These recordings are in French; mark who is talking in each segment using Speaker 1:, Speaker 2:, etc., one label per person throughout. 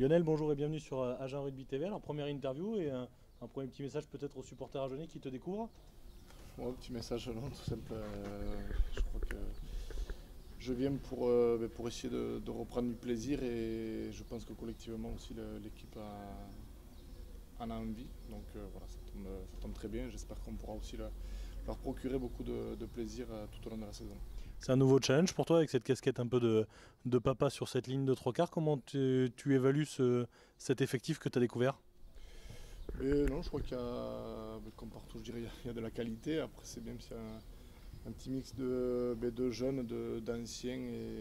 Speaker 1: Lionel, bonjour et bienvenue sur Agen Rugby TV. Alors, première interview et un premier petit message peut-être aux supporters agenais qui te découvrent.
Speaker 2: Ouais, petit message long, tout simple. Je crois que je viens pour essayer de reprendre du plaisir et je pense que collectivement aussi l'équipe en a envie. Donc voilà, ça tombe très bien. J'espère qu'on pourra aussi leur procurer beaucoup de plaisir tout au long de la saison.
Speaker 1: C'est un nouveau challenge pour toi avec cette casquette un peu de papa sur cette ligne de trois quarts. Comment tu évalues cet effectif que tu as découvert?
Speaker 2: Non, je crois qu'il y a, comme partout, je dirais, il y a de la qualité. Après, c'est bien s'il y a un petit mix de jeunes, d'anciens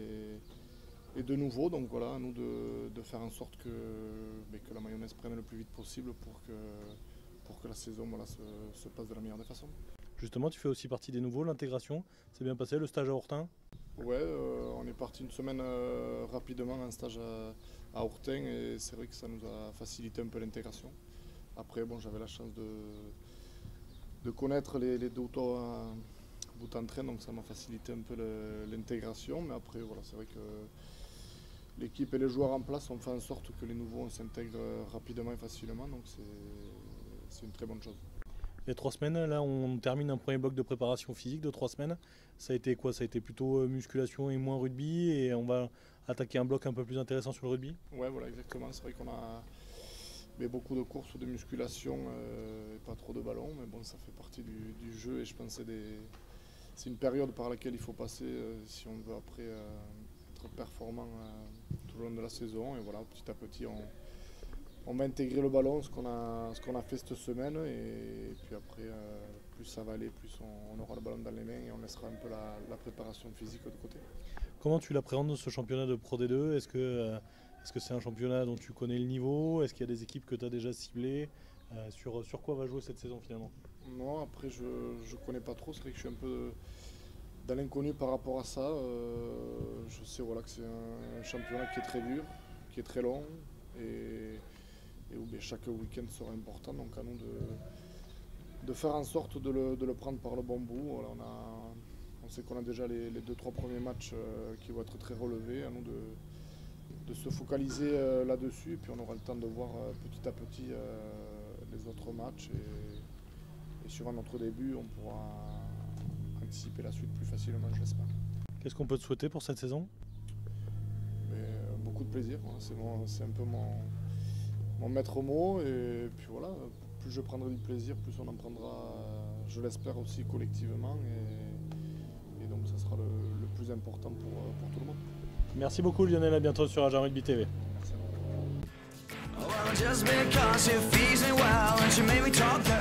Speaker 2: et de nouveaux. Donc voilà, à nous de faire en sorte que la mayonnaise prenne le plus vite possible pour que la saison se passe de la meilleure des façons.
Speaker 1: Justement, tu fais aussi partie des nouveaux, l'intégration. C'est bien passé, le stage à Hortin?
Speaker 2: Ouais, on est parti une semaine rapidement en stage à Hortin et c'est vrai que ça nous a facilité un peu l'intégration. Après, bon, j'avais la chance de connaître les deux ou trois bouts en train, donc ça m'a facilité un peu l'intégration. Mais après, voilà, c'est vrai que l'équipe et les joueurs en place ont fait en sorte que les nouveaux s'intègrent rapidement et facilement, donc c'est une très bonne chose.
Speaker 1: Les 3 semaines, là on termine un premier bloc de préparation physique de 3 semaines. Ça a été quoi? Ça a été plutôt musculation et moins rugby et on va attaquer un bloc un peu plus intéressant sur le rugby?
Speaker 2: Ouais, voilà, exactement. C'est vrai qu'on a beaucoup de courses, de musculation et pas trop de ballons, mais bon, ça fait partie du jeu et je pense que c'est une période par laquelle il faut passer si on veut après être performant tout le long de la saison. Et voilà, petit à petit, on va intégrer le ballon, ce qu'on a fait cette semaine, et puis après, plus ça va aller, plus on aura le ballon dans les mains et on laissera un peu la préparation physique de côté.
Speaker 1: Comment tu l'appréhendes ce championnat de Pro D2? Est-ce que c'est un championnat dont tu connais le niveau? Est-ce qu'il y a des équipes que tu as déjà ciblées? Sur quoi va jouer cette saison finalement?
Speaker 2: Non, après je ne connais pas trop, c'est vrai que je suis un peu dans l'inconnu par rapport à ça. Je sais voilà, que c'est un championnat qui est très dur, qui est très long et où chaque week-end sera important. Donc à nous de faire en sorte de le prendre par le bon bout. Voilà, on sait qu'on a déjà les 2-3 premiers matchs qui vont être très relevés. À nous de se focaliser là-dessus et puis on aura le temps de voir petit à petit les autres matchs et suivant notre début on pourra anticiper la suite plus facilement, je l'espère.
Speaker 1: Qu'est-ce qu'on peut te souhaiter pour cette saison?
Speaker 2: Beaucoup de plaisir, c'est un peu mon maître mot et puis voilà, plus je prendrai du plaisir, plus on en prendra, je l'espère aussi collectivement et donc ça sera le plus important pour tout le monde.
Speaker 1: Merci beaucoup Lionel, à bientôt sur Agen Rugby TV.
Speaker 2: Merci.
Speaker 3: Well, just because it feeds me well and she made me talk